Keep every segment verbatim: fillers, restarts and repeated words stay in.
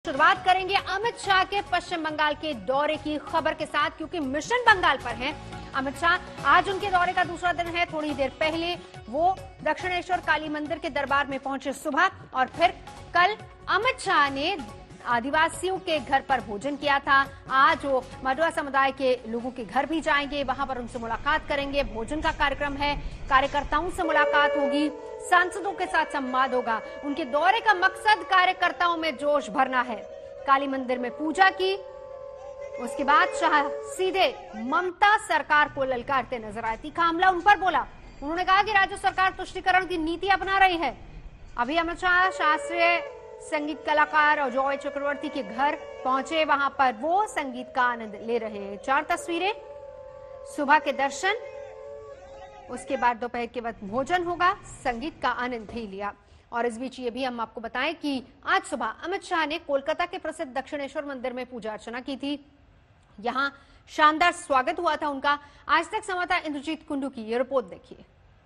शुरुआत करेंगे अमित शाह के पश्चिम बंगाल के दौरे की खबर के साथ, क्योंकि मिशन बंगाल पर हैं अमित शाह। आज उनके दौरे का दूसरा दिन है। थोड़ी देर पहले वो दक्षिणेश्वर काली मंदिर के दरबार में पहुंचे सुबह, और फिर कल अमित शाह ने आदिवासियों के घर पर भोजन किया था। आज वो मडुआ समुदाय के लोगों के घर भी जाएंगे, वहां पर उनसे मुलाकात करेंगे। भोजन का कार्यक्रम है, कार्यकर्ताओं से मुलाकात होगी, सांसदों के साथ संवाद होगा। उनके दौरे का मकसद कार्यकर्ताओं में जोश भरना है। काली मंदिर में पूजा की, उसके बाद शाह सीधे ममता सरकार को ललकारते नजर आए। तीखा हमला उन पर बोला। उन्होंने कहा कि राज्य सरकार तुष्टीकरण की नीति अपना रही है। अभी अमित शाह शास्त्रीय संगीत कलाकार अजय चक्रवर्ती के घर पहुंचे, वहां पर वो संगीत का आनंद ले रहे हैं। चार तस्वीरें, सुबह के दर्शन, उसके बाद दोपहर के वक्त भोजन होगा, संगीत का आनंद भी लिया। और इस बीच ये भी हम आपको बताएं कि आज सुबह अमित शाह ने कोलकाता के प्रसिद्ध दक्षिणेश्वर मंदिर में पूजा अर्चना की थी। यहां शानदार स्वागत हुआ था उनका। आज तक संवाददाता इंद्रजीत कुंडू की ये रिपोर्ट देखिए।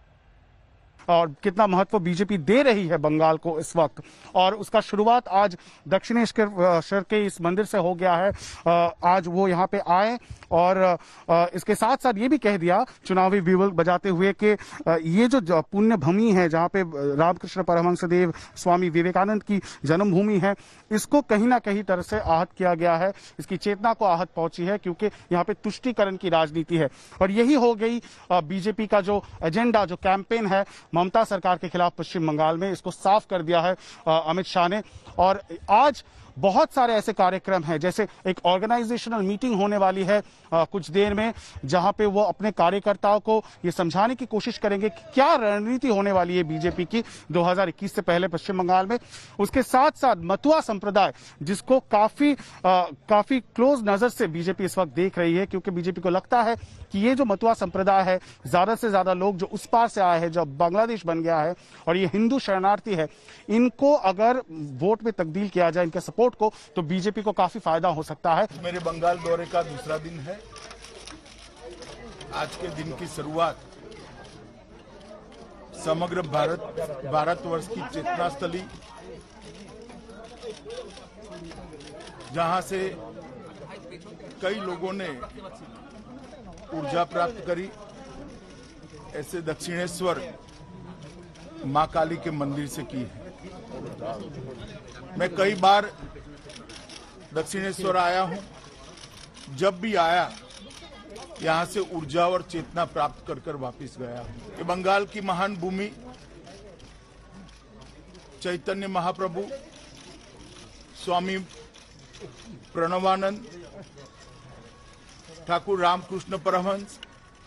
और कितना महत्व बीजेपी दे रही है बंगाल को इस वक्त, और उसका शुरुआत आज दक्षिणेश्वर के इस मंदिर से हो गया है। आज वो यहाँ पे आए और इसके साथ साथ ये भी कह दिया चुनावी बिगुल बजाते हुए कि ये जो पुण्य भूमि है जहाँ पे रामकृष्ण परमहंस देव स्वामी विवेकानंद की जन्मभूमि है, इसको कहीं ना कहीं तरह से आहत किया गया है, इसकी चेतना को आहत पहुंची है, क्योंकि यहाँ पे तुष्टीकरण की राजनीति है। और यही हो गई बीजेपी का जो एजेंडा, जो कैंपेन है ममता सरकार के खिलाफ पश्चिम बंगाल में, इसको साफ कर दिया है अमित शाह ने। और आज बहुत सारे ऐसे कार्यक्रम हैं, जैसे एक ऑर्गेनाइजेशनल मीटिंग होने वाली है आ, कुछ देर में, जहां पे वो अपने कार्यकर्ताओं को ये समझाने की कोशिश करेंगे कि क्या रणनीति होने वाली है बीजेपी की दो हज़ार इक्कीस से पहले पश्चिम बंगाल में। उसके साथ साथ मतुआ संप्रदाय, जिसको काफी आ, काफी क्लोज नजर से बीजेपी इस वक्त देख रही है, क्योंकि बीजेपी को लगता है कि ये जो मतुआ संप्रदाय है, ज्यादा से ज्यादा लोग जो उस पार से आए हैं, जो बांग्लादेश बन गया है, और ये हिंदू शरणार्थी है, इनको अगर वोट में तब्दील किया जाए, इनके सपोर्ट को, तो बीजेपी को काफी फायदा हो सकता है। मेरे बंगाल दौरे का दूसरा दिन है। आज के दिन की शुरुआत समग्र भारत भारतवर्ष की चेतना स्थली, जहां से कई लोगों ने ऊर्जा प्राप्त करी, ऐसे दक्षिणेश्वर मां काली के मंदिर से की है। मैं कई बार दक्षिणेश्वर आया हूं, जब भी आया यहां से ऊर्जा और चेतना प्राप्त कर कर वापिस गया हूं। ये बंगाल की महान भूमि चैतन्य महाप्रभु, स्वामी प्रणवानंद, ठाकुर रामकृष्ण परमहंस,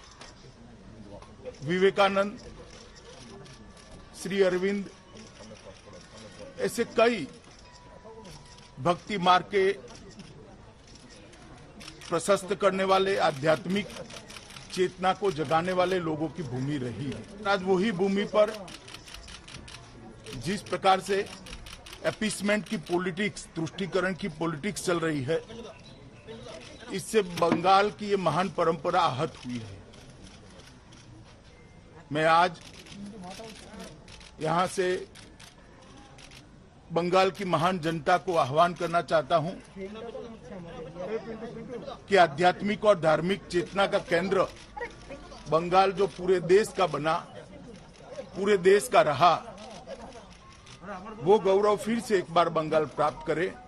विवेकानंद, श्री अरविंद, ऐसे कई भक्ति मार्ग के प्रशस्त करने वाले, आध्यात्मिक चेतना को जगाने वाले लोगों की भूमि रही है। आज वही भूमि पर जिस प्रकार से अपीसमेंट की पॉलिटिक्स, तुष्टीकरण की पॉलिटिक्स चल रही है, इससे बंगाल की ये महान परंपरा आहत हुई है। मैं आज यहां से बंगाल की महान जनता को आह्वान करना चाहता हूं कि आध्यात्मिक और धार्मिक चेतना का केंद्र बंगाल, जो पूरे देश का बना, पूरे देश का रहा, वो गौरव फिर से एक बार बंगाल प्राप्त करे।